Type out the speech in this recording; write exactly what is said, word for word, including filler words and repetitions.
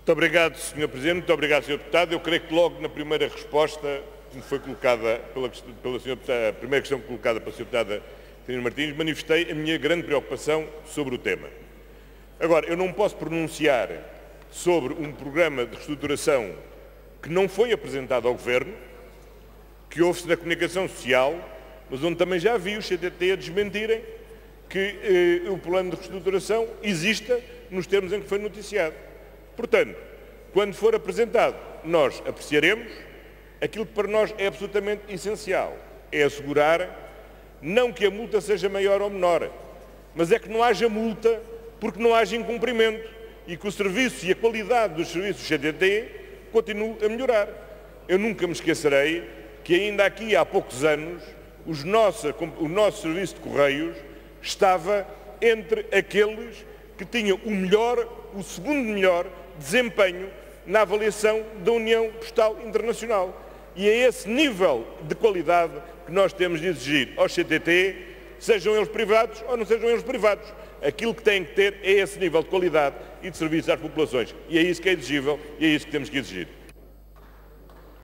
Muito obrigado, senhor Presidente. Muito obrigado, senhor Deputado. Eu creio que logo na primeira resposta, que me foi colocada pela, pela senhora, a primeira questão colocada pela senhora Deputada Catarina Martins, manifestei a minha grande preocupação sobre o tema. Agora, eu não posso pronunciar sobre um programa de reestruturação que não foi apresentado ao Governo, que houve-se na comunicação social, mas onde também já vi os C T T a desmentirem que eh, o plano de reestruturação exista nos termos em que foi noticiado. Portanto, quando for apresentado, nós apreciaremos. Aquilo que para nós é absolutamente essencial é assegurar não que a multa seja maior ou menor, mas é que não haja multa porque não haja incumprimento e que o serviço e a qualidade dos serviços C T T continue a melhorar. Eu nunca me esquecerei que ainda aqui há poucos anos os nossa, o nosso serviço de Correios estava entre aqueles que tinham o melhor, o segundo melhor desempenho na avaliação da União Postal Internacional. E é esse nível de qualidade que nós temos de exigir aos C T T, sejam eles privados ou não sejam eles privados. Aquilo que têm que ter é esse nível de qualidade e de serviço às populações. E é isso que é exigível e é isso que temos que exigir.